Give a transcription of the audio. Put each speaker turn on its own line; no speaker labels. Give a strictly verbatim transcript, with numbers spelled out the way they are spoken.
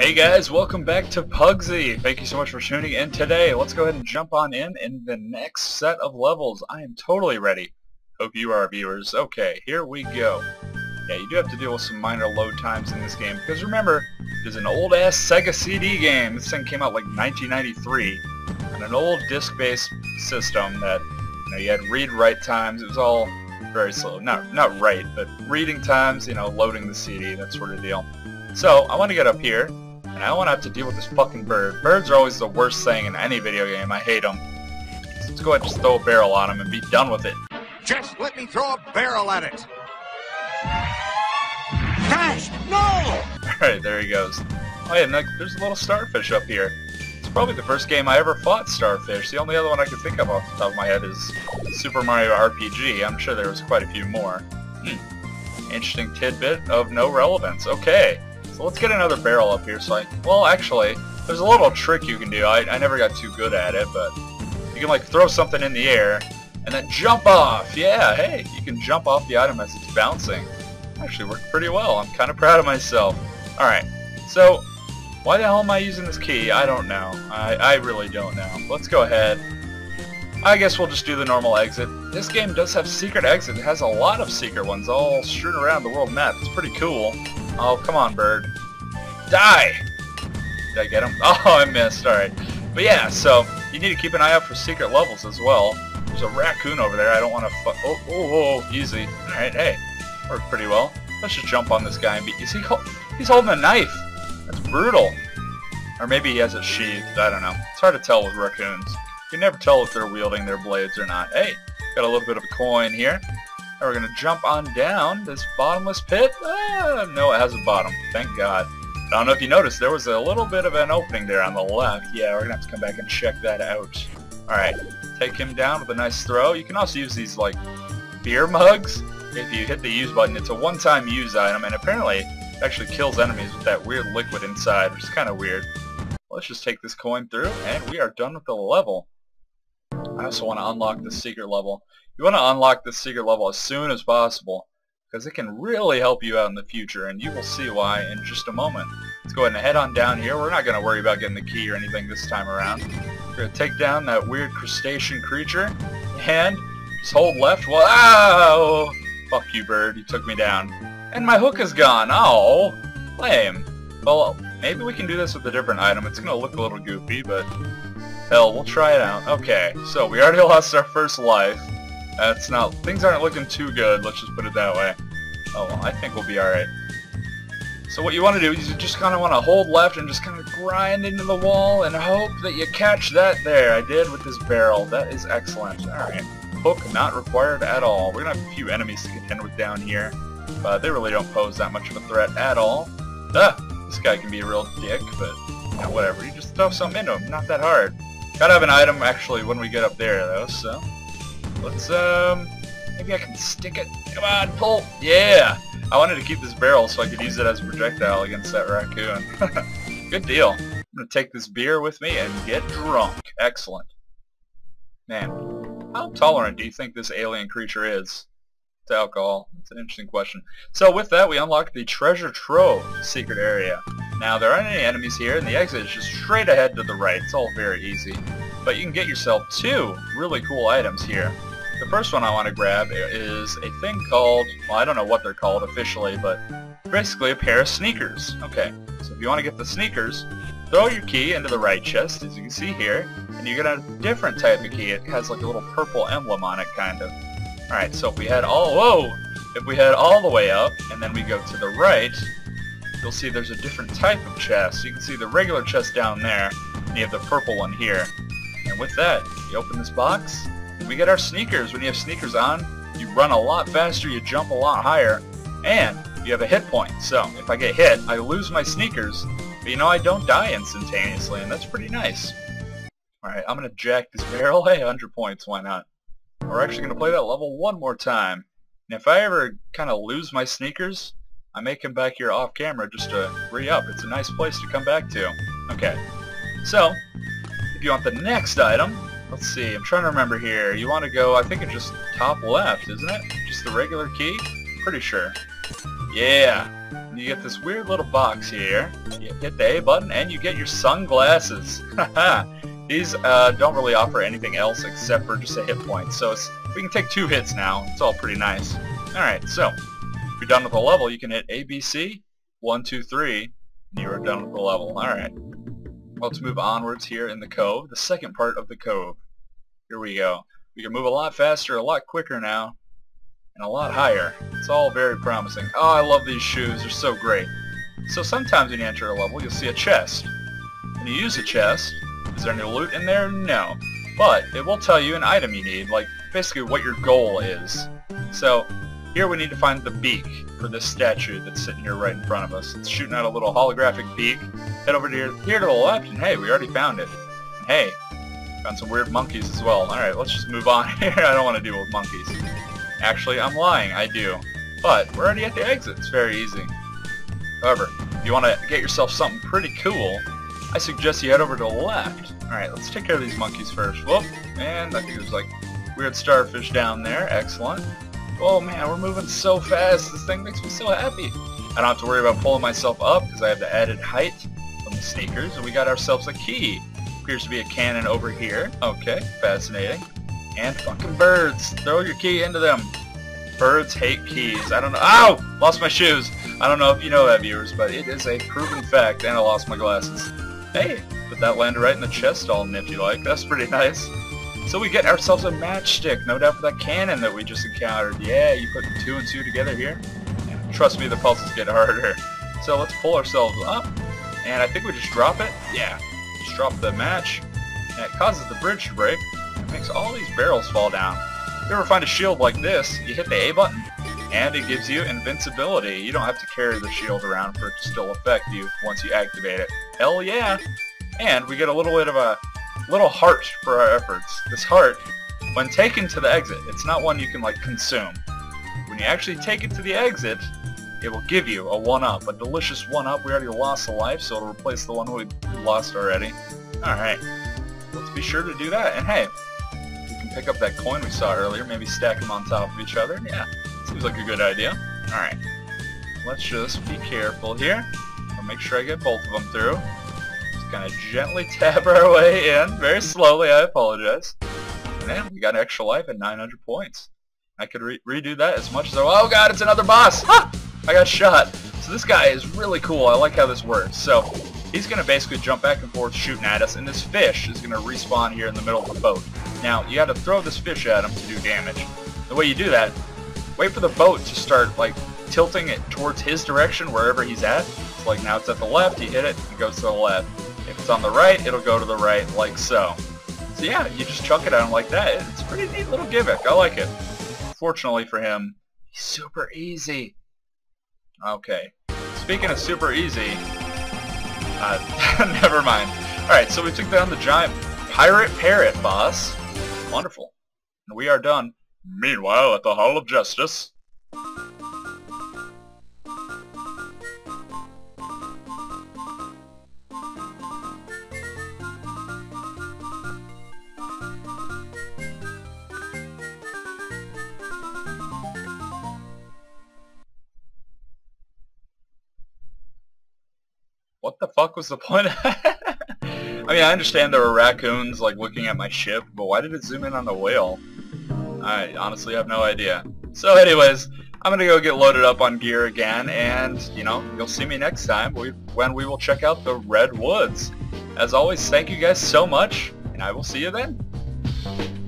Hey guys, welcome back to Puggsy. Thank you so much for tuning in today. Let's go ahead and jump on in in the next set of levels. I am totally ready. Hope you are, viewers. Okay, here we go. Yeah, you do have to deal with some minor load times in this game, because remember, it is an old-ass Sega C D game. This thing came out like nineteen ninety-three, on an old disc-based system that, you know, you had read-write times. It was all very slow. Not, not write, but reading times, you know, loading the C D, that sort of deal. So, I want to get up here, and I don't want to have to deal with this fucking bird. Birds are always the worst thing in any video game. I hate them. Let's go ahead and just throw a barrel on them and be done with it.
Just let me throw a barrel at it! Dash! No!
Alright, there he goes. Oh yeah, and like, there's a little starfish up here. It's probably the first game I ever fought starfish. The only other one I can think of off the top of my head is Super Mario R P G. I'm sure there was quite a few more. Hmm. Interesting tidbit of no relevance. Okay. So let's get another barrel up here. So I, well, actually, there's a little trick you can do. I, I never got too good at it, but you can like throw something in the air and then jump off. Yeah, hey, you can jump off the item as it's bouncing. Actually worked pretty well. I'm kind of proud of myself. All right, so why the hell am I using this key? I don't know. I, I really don't know. Let's go ahead. I guess we'll just do the normal exit. This game does have secret exit. It has a lot of secret ones all strewn around the world map. It's pretty cool. Oh, come on, bird. Die! Did I get him? Oh, I missed. Alright. But yeah, so you need to keep an eye out for secret levels as well. There's a raccoon over there. I don't want to fu- Oh, oh, oh, easy. Alright, hey. Worked pretty well. Let's just jump on this guy and be... Is he He's holding a knife. That's brutal. Or maybe he has it sheathed. I don't know. It's hard to tell with raccoons. You can never tell if they're wielding their blades or not. Hey, got a little bit of a coin here. Now we're going to jump on down this bottomless pit. Ah, no, it has a bottom. Thank God. I don't know if you noticed, there was a little bit of an opening there on the left. Yeah, we're going to have to come back and check that out. Alright, take him down with a nice throw. You can also use these, like, beer mugs. If you hit the use button, it's a one-time use item, and apparently it actually kills enemies with that weird liquid inside, which is kind of weird. Let's just take this coin through, and we are done with the level. I also want to unlock this secret level. You want to unlock this secret level as soon as possible, because it can really help you out in the future, and you will see why in just a moment. Let's go ahead and head on down here. We're not going to worry about getting the key or anything this time around. We're going to take down that weird crustacean creature, and just hold left. Wow! Fuck you, bird. You took me down. And my hook is gone. Oh, lame. Well, maybe we can do this with a different item. It's going to look a little goofy, but hell, we'll try it out. Okay, so we already lost our first life. That's not, things aren't looking too good, let's just put it that way. Oh well, I think we'll be alright. So what you want to do is you just kind of want to hold left and just kind of grind into the wall and hope that you catch that. There, I did with this barrel. That is excellent. Alright. Hook not required at all. We're going to have a few enemies to contend with down here, but they really don't pose that much of a threat at all. Ah, this guy can be a real dick, but you know, whatever. You just throw something into him. Not that hard. Gotta have an item actually when we get up there though, so let's, um, maybe I can stick it. Come on, pull. Yeah! I wanted to keep this barrel so I could use it as a projectile against that raccoon. Good deal. I'm gonna take this beer with me and get drunk. Excellent. Man, how tolerant do you think this alien creature is to alcohol? That's an interesting question. So with that, we unlock the treasure trove secret area. Now, there aren't any enemies here, and the exit is just straight ahead to the right. It's all very easy. But you can get yourself two really cool items here. The first one I want to grab is a thing called, well, I don't know what they're called officially, but basically a pair of sneakers. Okay, so if you want to get the sneakers, throw your key into the right chest, as you can see here, and you get a different type of key. It has like a little purple emblem on it, kind of. Alright, so if we head all, whoa! If we head all the way up, and then we go to the right, you'll see there's a different type of chest. You can see the regular chest down there, and you have the purple one here. And with that, you open this box, and we get our sneakers. When you have sneakers on, you run a lot faster, you jump a lot higher, and you have a hit point. So, if I get hit, I lose my sneakers, but you know, I don't die instantaneously, and that's pretty nice. Alright, I'm going to jack this barrel. Hey, one hundred points, why not? We're actually going to play that level one more time. And if I ever kind of lose my sneakers, I may come back here off camera just to re-up. It's a nice place to come back to. Okay, so if you want the next item, let's see, I'm trying to remember here. You want to go, I think it's just top left, isn't it? Just the regular key? Pretty sure. Yeah. You get this weird little box here. You hit the A button and you get your sunglasses. Haha. These uh, don't really offer anything else except for just a hit point. So it's, we can take two hits now. It's all pretty nice. Alright, so if you're done with the level, you can hit A, B, C, one, two, three, and you are done with the level. Alright. Well, let's move onwards here in the cove, the second part of the cove. Here we go. We can move a lot faster, a lot quicker now, and a lot higher. It's all very promising. Oh, I love these shoes. They're so great. So sometimes when you enter a level, you'll see a chest. When you use a chest, is there any loot in there? No. But it will tell you an item you need, like basically what your goal is. So here we need to find the beak for this statue that's sitting here right in front of us. It's shooting out a little holographic beak. Head over to here, here to the left, and hey, we already found it. And hey, found some weird monkeys as well. Alright, let's just move on here. I don't want to deal with monkeys. Actually, I'm lying. I do. But we're already at the exit. It's very easy. However, if you want to get yourself something pretty cool, I suggest you head over to the left. Alright, let's take care of these monkeys first. Whoop. And I think there's like weird starfish down there. Excellent. Oh man, we're moving so fast. This thing makes me so happy. I don't have to worry about pulling myself up because I have the added height from the sneakers. And we got ourselves a key. Appears to be a cannon over here. Okay, fascinating. And fucking birds. Throw your key into them. Birds hate keys. I don't know. Ow! Lost my shoes. I don't know if you know that, viewers, but it is a proven fact. And I lost my glasses. Hey, but that landed right in the chest all nifty-like. That's pretty nice. So we get ourselves a matchstick. No doubt for that cannon that we just encountered. Yeah, you put two and two together here. Trust me, the puzzles get harder. So let's pull ourselves up. And I think we just drop it. Yeah. Just drop the match. And it causes the bridge to break. It makes all these barrels fall down. If you ever find a shield like this, you hit the A button, and it gives you invincibility. You don't have to carry the shield around for it to still affect you once you activate it. Hell yeah! And we get a little bit of a little heart for our efforts. This heart, when taken to the exit, it's not one you can like consume. When you actually take it to the exit, it will give you a one-up, a delicious one-up. We already lost a life, so it'll replace the one we lost already. Alright, let's be sure to do that. And hey, we can pick up that coin we saw earlier, maybe stack them on top of each other. Yeah, seems like a good idea. Alright, let's just be careful here. I'll make sure I get both of them through. Just kind of gently tap our way in, very slowly, I apologize. And we got an extra life at nine hundred points. I could re redo that as much as I... Oh god, it's another boss! Ha! I got shot. So this guy is really cool. I like how this works. So he's going to basically jump back and forth shooting at us, and this fish is going to respawn here in the middle of the boat. Now, you got to throw this fish at him to do damage. The way you do that, wait for the boat to start like tilting it towards his direction wherever he's at. So like now it's at the left, you hit it, it goes to the left. If it's on the right, it'll go to the right, like so. So yeah, you just chuck it at him like that. It's a pretty neat little gimmick. I like it. Fortunately for him, he's super easy. Okay. Speaking of super easy, uh, never mind. Alright, so we took down the giant pirate parrot boss. Wonderful. And we are done. Meanwhile, at the Hall of Justice. What the fuck was the point of that? I mean, I understand there were raccoons, like, looking at my ship, but why did it zoom in on the whale? I honestly have no idea. So anyways, I'm gonna go get loaded up on gear again, and, you know, you'll see me next time when we will check out the Red Woods. As always, thank you guys so much, and I will see you then.